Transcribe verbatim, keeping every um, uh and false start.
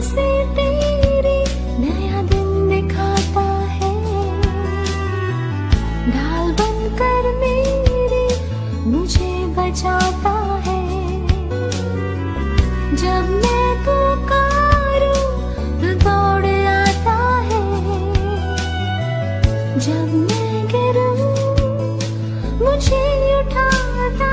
से तेरी नया दिन दिखाता है, ढाल बनकर मेरी मुझे बचाता है। जब मैं पुकारूं तो दौड़ आता है, जब मैं गिरूं मुझे उठाता